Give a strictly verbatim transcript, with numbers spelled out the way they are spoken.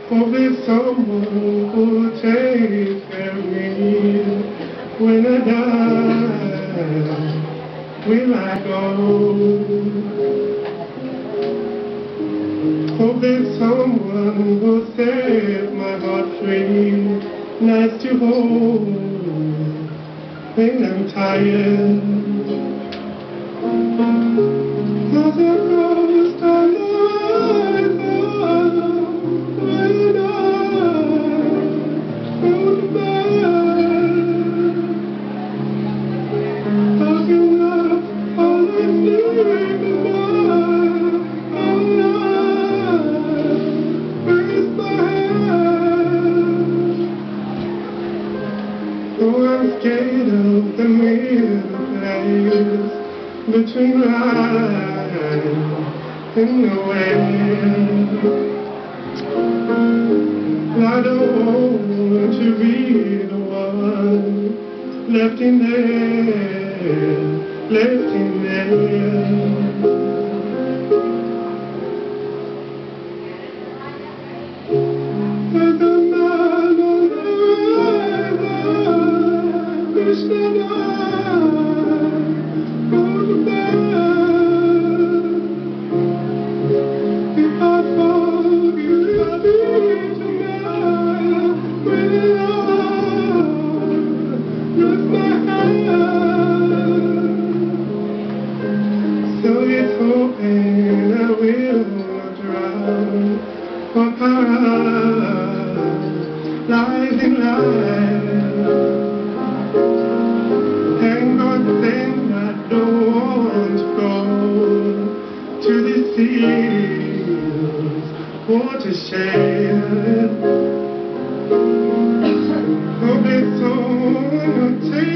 Hope there's someone who'll take care of me when I die. Will I go? Hope there's someone who'll set my heart free, nice to hold when I'm tired. Cause it goes to life when I go to bed. Talking up all I need is oh, I'm scared of the middle place between life and nowhere. I don't want to be the one left in there, left in there. Wish that I go to bed. If I forget you tonight, when I lift my hand, so it's hoping I will not drown, for paradise lies in life. Then I don't want to go to the seas or to share. Hope it's someone who takes